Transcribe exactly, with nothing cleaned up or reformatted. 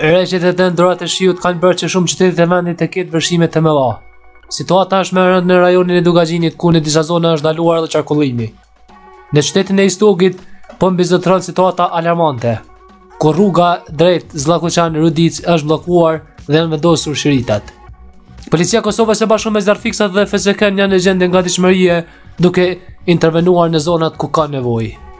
Rreqet e të ndorat e shiut kanë bërë që shumë qytetet e vendit të ketë vërshime të mëdha. Situata është më e rëndë në rajonin e Dugaxhinit, ku në disa zona është ndaluar edhe qarkullimi. Në qytetin e Istogit po mbizotron situata alarmante, ku rruga drejt Zllakuçan-Rudic është bllokuar dhe janë vendosur shiritat. Policia e Kosovës së Bashkuar me zjarrfiksat dhe F S K janë në gjendje ngatishmërie duke intervenuar në zonat ku ka nevojë.